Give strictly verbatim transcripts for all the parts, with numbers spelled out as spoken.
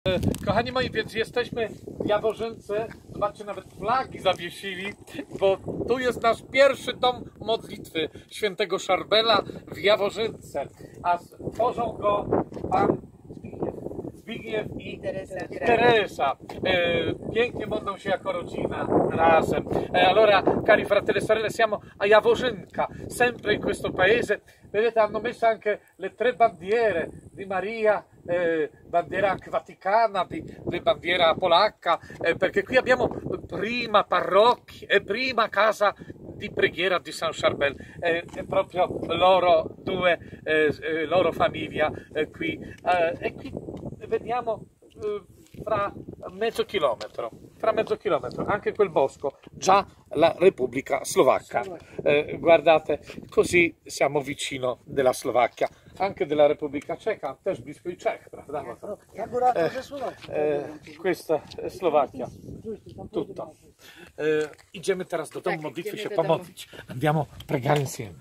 Kochani moi, więc jesteśmy w Jaworzynce. Zobaczcie, nawet flagi zawiesili, bo tu jest nasz pierwszy dom modlitwy świętego Szarbela w Jaworzynce. A tworzą go pan Zbigniew i Teresa. Teresa. Eh, pięknie modlą się jako rodzina razem. Eh, allora, cari fratelli e sorelle, siamo a Jaworzynka, sempre in questo paese. Vedete, hanno messo anche le tre bandiere di Maria, eh, bandiera anche vaticana, di, di bandiera polacca, eh, perché qui abbiamo prima parrocchia e prima casa di preghiera di San Charbel, eh, è proprio loro due, eh, eh, loro famiglia eh, qui. Eh, e qui vediamo eh, fra mezzo chilometro, fra mezzo chilometro, anche quel bosco, già la Repubblica Slovacca. Eh, guardate, così siamo vicino della Slovacchia, anche della Repubblica Ceca, też blisko i Czech, prawda? Eh, eh, questa è Slovacchia, tutto. Eh, idziemy teraz do domu modlitwy się pomodlić. Andiamo a pregare insieme.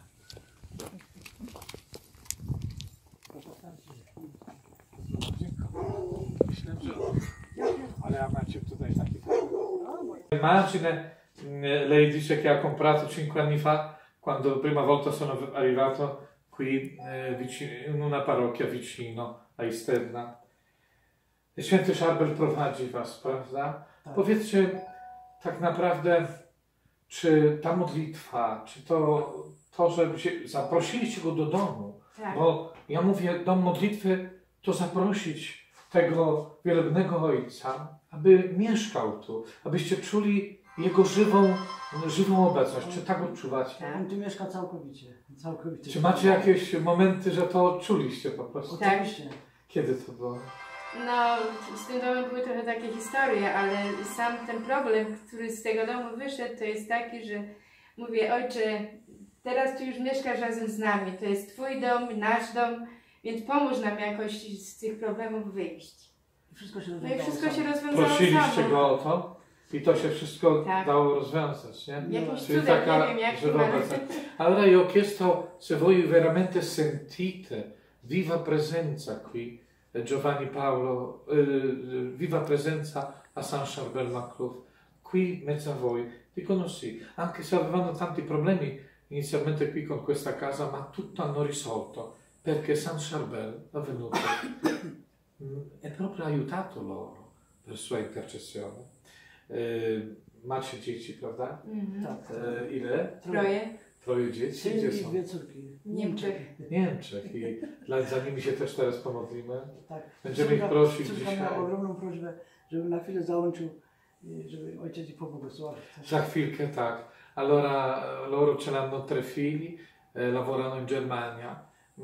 Ale a macie tutaj taki... Immagine, lei dice che ha comprato cinque anni fa, quando prima volta sono arrivato qui eh, vicino, in una parrocchia vicino a Isterna. E Święty Szarbel prowadzi was, prawda? Tak. Powiedzcie tak naprawdę, czy ta modlitwa, czy to, to że się, zaprosiliście go do domu, tak. Bo ja mówię, dom modlitwy to zaprosić tego wielebnego Ojca, aby mieszkał tu, abyście czuli Jego żywą, żywą obecność. Czy tak odczuwacie? Tak, on tu mieszka całkowicie. całkowicie. Czy macie jakieś momenty, że to czuliście po prostu? Tak. Oczywiście. Kiedy to było? No, z tym domem były trochę takie historie, ale sam ten problem, który z tego domu wyszedł, to jest taki, że mówię, Ojcze, teraz tu już mieszkasz razem z nami, to jest Twój dom, nasz dom, więc pomóż nam jakoś z tych problemów wyjść. I wszystko się No i rozwiązało. wszystko się rozwiązało Prosiliście samo. go o to i to się wszystko Tak. dało rozwiązać, nie? Jakimś Czyli cudem, taka nie wiem jakim, żywa ale... obecność. Allora io ho chiesto se voi veramente sentite viva presenza qui, Giovanni Paolo, eh, viva presenza a San Charbel Macluf, qui in mezzo a voi. Dicono sì, anche se avevano tanti problemi inizialmente qui con questa casa, ma tutto hanno risolto, perché San Charbel è venuto e proprio aiutato loro per sua intercessione. Eh, macie dzieci, prawda? Mhm. Tak. E, ile? Troje. Troje dzieci? Syn Gdzie i są? dwie córki. W Niemczech. W Niemczech. I dla, za nimi się też teraz pomodlimy. Tak. Będziemy ich prosić Córka dzisiaj. miała ogromną prośbę, żeby na chwilę załączył, żeby ojciec ich pobłogosławił. Za chwilkę tak. Allora loro ce l'hanno tre figli, eh, lavorano in Germania,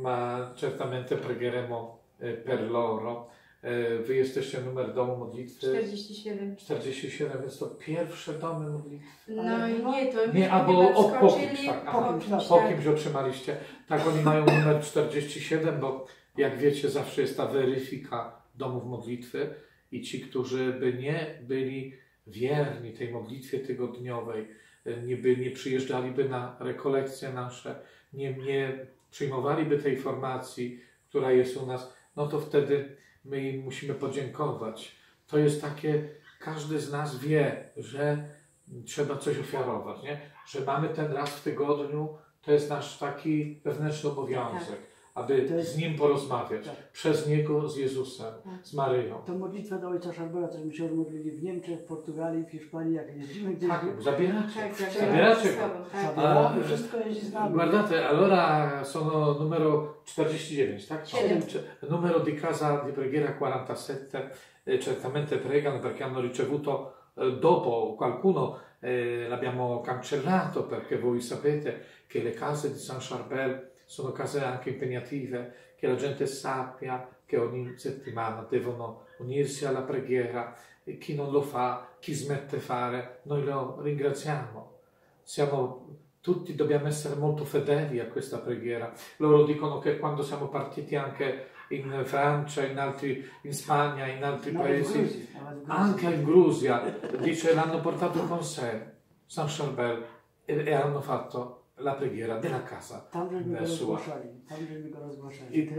ma certamente pregheremo eh, per loro. Eh, wy jesteście numer domu modlitwy czterdzieści siedem. czterdzieści siedem, więc to pierwsze domy modlitwy. No i nie, to Nie, albo o, po kimś, wskoczyli, tak, po aha, kimś, po tak. kimś otrzymaliście. Tak, oni mają numer czterdzieści siedem, bo jak wiecie, zawsze jest ta weryfika domów modlitwy i ci, którzy by nie byli wierni tej modlitwie tygodniowej, nie, by, nie przyjeżdżaliby na rekolekcje nasze, nie, nie przyjmowaliby tej formacji, która jest u nas, no to wtedy my im musimy podziękować. To jest takie, każdy z nas wie, że trzeba coś ofiarować, nie? Że mamy ten raz w tygodniu, to jest nasz taki wewnętrzny obowiązek, tak. aby jest... z Nim porozmawiać, tak. przez Niego z Jezusem, tak. z Maryją. To modlitwa do Ojca Szarbela, też my się modlili w Niemczech, w Portugalii, w Hiszpanii, jak jeździmy gdzieś. Tak, zabieracie. Tak, zabieracie go. Tak. A, wszystko jeździ z nami. Guardate, allora sono numero czterdzieści dziewięć, tak? siedem. Numero di casa di preghiera quarantasette, eh, certamente pregano perché hanno ricevuto eh, dopo qualcuno, eh, l'abbiamo cancellato perché voi sapete che le case di San Charbel sono case anche impegnative, che la gente sappia che ogni settimana devono unirsi alla preghiera e chi non lo fa, chi smette fare, noi lo ringraziamo. Siamo tutti, dobbiamo essere molto fedeli a questa preghiera. Loro dicono che quando siamo partiti anche in Francia, in, altri, in Spagna, in altri no, paesi, in Grusia, in anche in Grusia, dice l'hanno portato con sé, San Charbel, e, e hanno fatto La preghiera della casa. Tam, żeśmy go sua. rozgłaszali. Tam, żeśmy go rozgłaszali. E,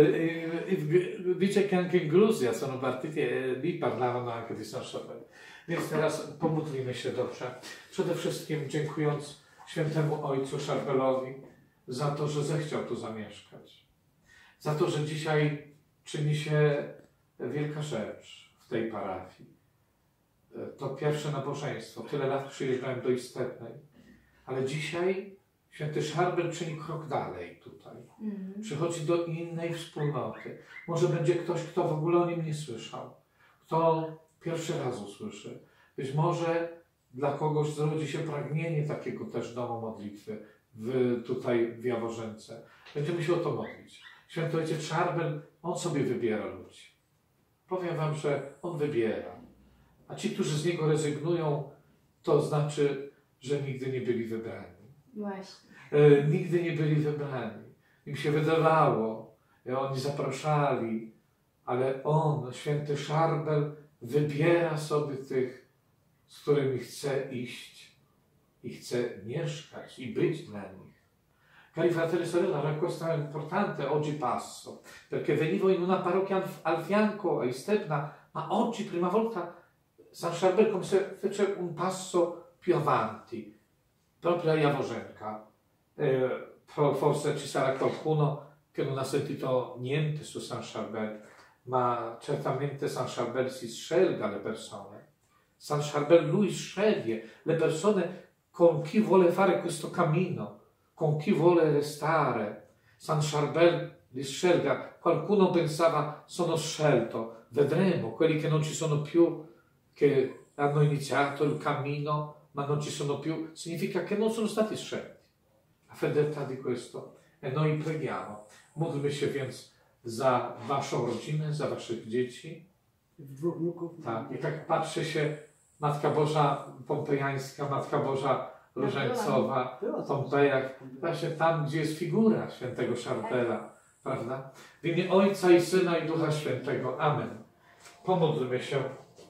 e, e, dice che anche in Gruzja sono partiti e lì parlavano anche di San Charbel. Więc teraz pomódlmy się dobrze. Przede wszystkim dziękując świętemu ojcu Charbelowi za to, że zechciał tu zamieszkać. Za to, że dzisiaj czyni się wielka rzecz w tej parafii. To pierwsze nabożeństwo. Tyle lat przyjeżdżałem do Istebnej. Ale dzisiaj święty Charbel czyni krok dalej tutaj. Mm. Przychodzi do innej wspólnoty. Może będzie ktoś, kto w ogóle o nim nie słyszał. Kto pierwszy raz usłyszy. Być może dla kogoś zrodzi się pragnienie takiego też domu modlitwy w, tutaj w Jaworzynce. Będziemy się o to modlić. Święty ojciec Charbel, on sobie wybiera ludzi. Powiem wam, że on wybiera. A ci, którzy z niego rezygnują, to znaczy, że nigdy nie byli wybrani. Właśnie. E, nigdy nie byli wybrani. Im się wydawało, e, oni zapraszali, ale on, święty Charbel, wybiera sobie tych, z którymi chce iść i chce mieszkać i być dla nich. Cari fratelli e sorelle, questo è importante oggi passo, perché venivo in una parrocchia al fianco a Istebna, ma oggi prima volta San Charbel come se fece un passo più avanti, proprio a Jaworzenka. Eh, forse ci sarà qualcuno che non ha sentito niente su San Charbel, ma certamente San Charbel si scelga le persone. San Charbel lui sceglie le persone con chi vuole fare questo cammino, con chi vuole restare. San Charbel li scelga. Qualcuno pensava sono scelto, vedremo, quelli che non ci sono più, che hanno iniziato il cammino ma non ci sono più, significa che non sono stati scelti. La fedeltà di questo. E noi preghiamo. Módlmy się więc za waszą rodzinę, za waszych dzieci. Dwóch wnuków. Tak, i tak patrzy się Matka Boża Pompejańska, Matka Boża Różańcowa, w Pompejach, właśnie tam, gdzie jest figura świętego Charbela, prawda? W imię Ojca i Syna i Ducha Świętego. Amen. Pomódlmy się,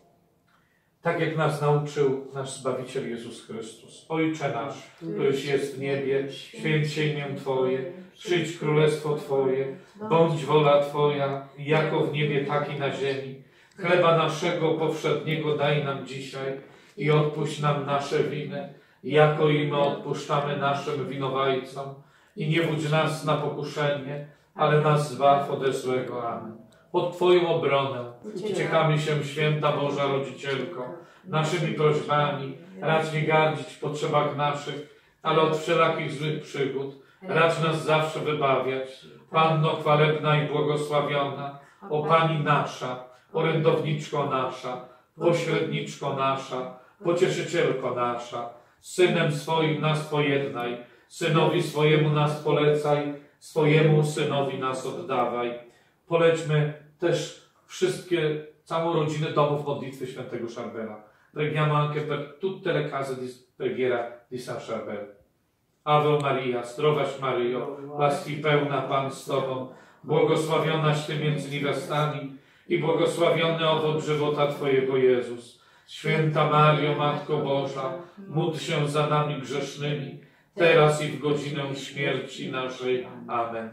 tak jak nas nauczył nasz Zbawiciel Jezus Chrystus. Ojcze nasz, któryś jest w niebie, święć się imię Twoje, przyjdź królestwo Twoje, bądź wola Twoja, jako w niebie, tak i na ziemi. Chleba naszego powszedniego daj nam dzisiaj i odpuść nam nasze winy, jako i my odpuszczamy naszym winowajcom. I nie wódź nas na pokuszenie, ale nas zbaw ode złego. Amen. Pod Twoją obronę uciekamy się, święta Boża Rodzicielko, naszymi prośbami, racz nie gardzić w potrzebach naszych, ale od wszelakich złych przygód, racz nas zawsze wybawiać. Panno chwalebna i błogosławiona, o Pani nasza, orędowniczko nasza, pośredniczko nasza, pocieszycielko nasza, Synem swoim nas pojednaj, Synowi swojemu nas polecaj, swojemu Synowi nas oddawaj. Polećmy też wszystkie, całą rodzinę domów modlitwy świętego Charbela. Preghiamo anche per tutte le case di preghiera di San Charbel. Ave Maria, zdrowaś Maryjo, łaski pełna Pan z Tobą, błogosławionaś Ty między niewiastami i błogosławiony owoc żywota Twojego Jezus. Święta Mario, Matko Boża, módl się za nami grzesznymi, teraz i w godzinę śmierci naszej. Amen.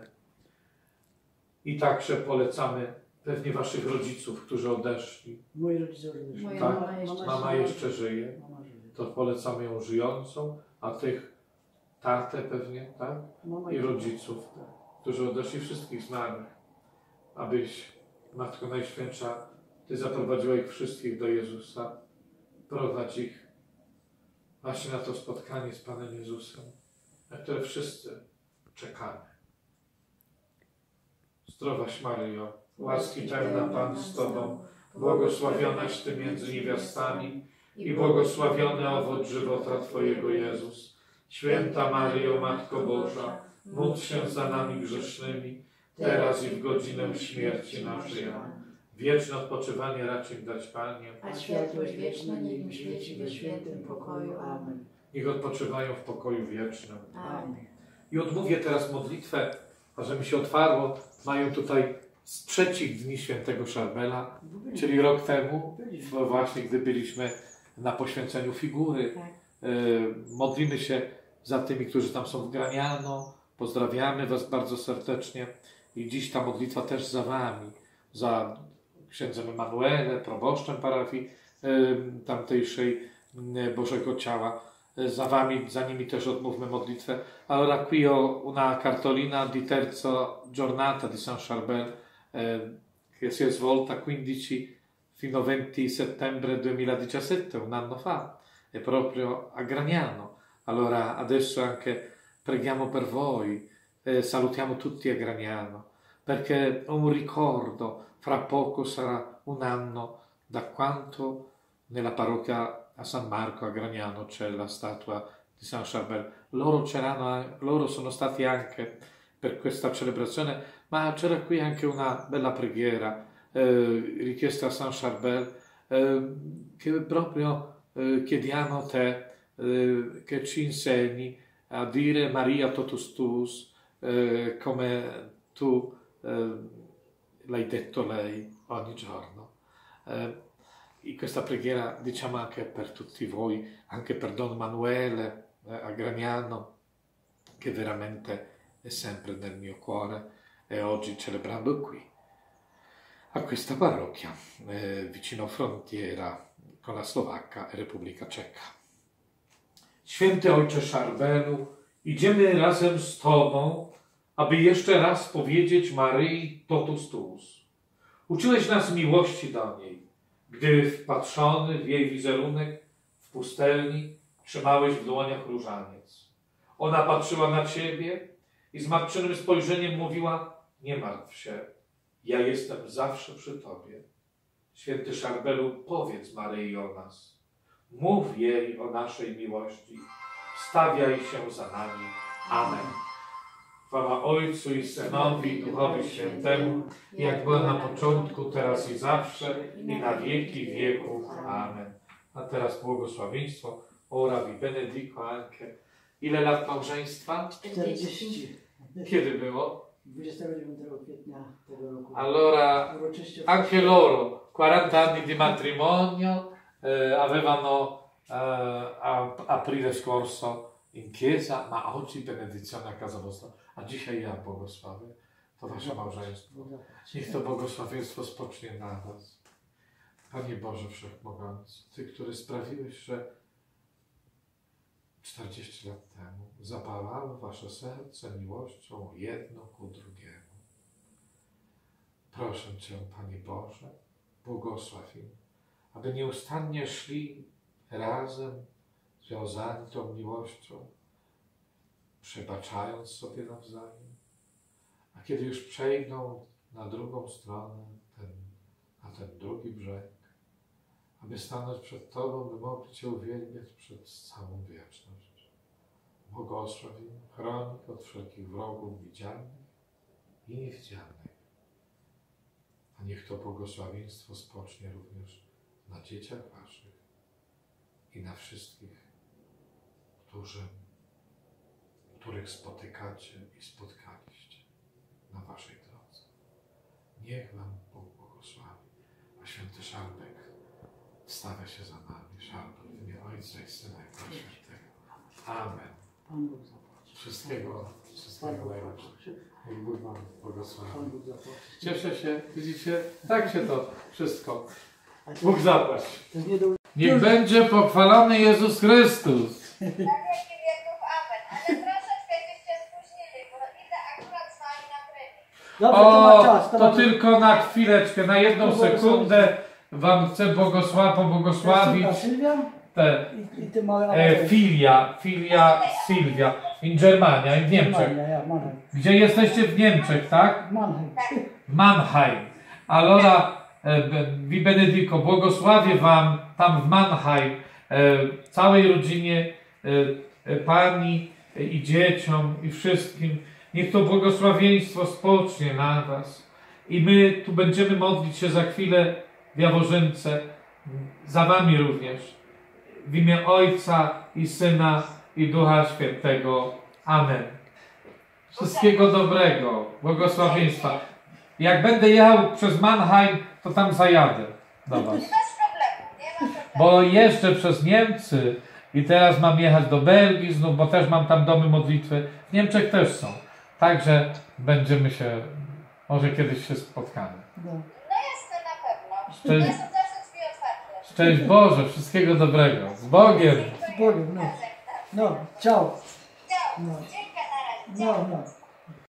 I także polecamy pewnie waszych rodziców, którzy odeszli. Moi rodzice odeszli. Moja Tak? mama jeszcze Mama żyje. jeszcze żyje. Mama żyje. To polecamy ją żyjącą, a tych tatę pewnie, tak? Mama I jeszcze- rodziców, którzy odeszli, wszystkich znanych, abyś, Matko Najświętsza, Ty zaprowadziła ich wszystkich do Jezusa. Prowadź ich właśnie na to spotkanie z Panem Jezusem, na które wszyscy czekamy. Zdrowaś Maryjo, łaski pełna Pan z Tobą, błogosławionaś Ty między niewiastami i błogosławiony owoc żywota Twojego Jezus. Święta Maryjo, Matko Boża, módl się za nami grzesznymi, teraz i w godzinę śmierci naszej. Amen. Wieczne odpoczywanie racz im dać, Panie. A światłość wieczna niech im świeci we świętym pokoju. Amen. Niech odpoczywają w pokoju wiecznym. Amen. I odmówię teraz modlitwę, ażeby mi się otwarło. Mają tutaj z trzecich dni świętego Charbela, czyli rok temu, właśnie gdy byliśmy na poświęceniu figury. Tak. Y, modlimy się za tymi, którzy tam są w Graniano. Pozdrawiamy Was bardzo serdecznie. I dziś ta modlitwa też za Wami, za księdzem Emanuele, proboszczem parafii tamtejszej Bożego Ciała. Za Wami, za nimi też odmówmy modlitwę. Allora qui ho una cartolina di terza giornata di San Charbel eh, che si è svolta quindici fino a venti settembre duemiladiciassette, un anno fa, e proprio a Gragnano. Allora adesso anche preghiamo per voi, eh, salutiamo tutti a Gragnano, perché ho un ricordo, fra poco sarà un anno da quanto nella parrocchia a San Marco a Gragnano c'è la statua di San Charbel. Loro, c'erano, loro sono stati anche per questa celebrazione, ma c'era qui anche una bella preghiera eh, richiesta a San Charbel, eh, che proprio eh, chiediamo a te eh, che ci insegni a dire Maria totus tuus, eh, come tu eh, l'hai detto lei ogni giorno. Eh, in questa preghiera diciamo anche per tutti voi, anche per Don Manuele eh, a Gragnano, che veramente è sempre nel mio cuore, e oggi celebrando qui, a questa parrocchia, eh, vicino frontiera con la Slovacca e Repubblica Cecha. Święty Ojcze Charbelu, idziemy razem z Tobą, aby jeszcze raz powiedzieć Maryi totus tuus. Uczyłeś nas miłości do niej, gdy wpatrzony w jej wizerunek w pustelni trzymałeś w dłoniach różaniec. Ona patrzyła na Ciebie i z matczynym spojrzeniem mówiła: nie martw się, ja jestem zawsze przy Tobie. Święty Charbelu, powiedz Maryi o nas. Mów jej o naszej miłości. Stawiaj się za nami. Amen. Chwała Ojcu i Synowi i Duchowi Świętemu, jak była na początku, teraz i zawsze, i na wieki wieków. Amen. A teraz błogosławieństwo. Ora vi benedico anche. Ile lat małżeństwa? czterdzieści. Kiedy było? dwudziestego dziewiątego kwietnia tego roku. Allora, anche loro, quaranta anni di matrimonio, eh, avevano eh, a aprile scorso in chiesa, ma oggi benedizione a casa vostra. A dzisiaj ja błogosławię to wasze małżeństwo. Niech to błogosławieństwo spocznie na was. Panie Boże Wszechmogący, Ty, który sprawiłeś, że czterdzieści lat temu zapalało wasze serce miłością jedno ku drugiemu. Proszę Cię, Panie Boże, błogosław im, aby nieustannie szli razem, związani tą miłością, przebaczając sobie nawzajem, a kiedy już przejdą na drugą stronę, ten, na ten drugi brzeg, aby stanąć przed Tobą, by mogli Cię uwielbiać przez całą wieczność. Błogosław im, chroń ich od wszelkich wrogów widzialnych i niewidzialnych. A niech to błogosławieństwo spocznie również na dzieciach Waszych i na wszystkich, którzy, których spotykacie i spotkaliście na Waszej drodze. Niech Wam Bóg błogosławi, a Święty Charbel stawia się za nami. Charbel w imię Ojca i Syna i Ducha Świętego. Amen. Pan Bóg zapłaci. Wszystkiego, wszystkiego najlepszego. Niech Bóg Wam błogosławi. Pan Bóg zapłaci. Cieszę się, widzicie, tak się to wszystko. Bóg zapłać. To jest nie do... Niech będzie pochwalony Jezus Chrystus. Na wieki wieków, amen. Ale troszeczkę byście spóźnili, bo idę akurat z wami na trening. Dobrze, to ma O, czas. to mamy- tylko na chwileczkę, na jedną To błogosławić. sekundę Wam chcę błogosła- pobłogosławić Córka Sylwia te i, i ty małe e, filia, filia Silvia in Germania, w Niemczech. Ja, ja, Mannheim. Gdzie jesteście w Niemczech, tak? Mannheim. W Mannheim. Allora e, vi benedico, błogosławię Wam tam w Mannheim, e, całej rodzinie, e, e, Pani e, i dzieciom i wszystkim. Niech to błogosławieństwo spocznie na Was. I my tu będziemy modlić się za chwilę w Jaworzynce, za Wami również. W imię Ojca i Syna i Ducha Świętego. Amen. Wszystkiego dobrego, błogosławieństwa. Jak będę jechał przez Mannheim, to tam zajadę do Was. Bez problemu, nie ma problemu. Bo jeżdżę przez Niemcy I teraz mam jechać do Belgii znów, bo też mam tam domy modlitwy. W Niemczech też są. Także będziemy się, może kiedyś się spotkamy. No. No jasne, na pewno. Szczęść, Ja są zawsze drzwi otwarte. szczęść Boże, wszystkiego dobrego. Z Bogiem! Z Bogiem, no. No, ciao. Ciao. No. Dzięki, na razie. No, no.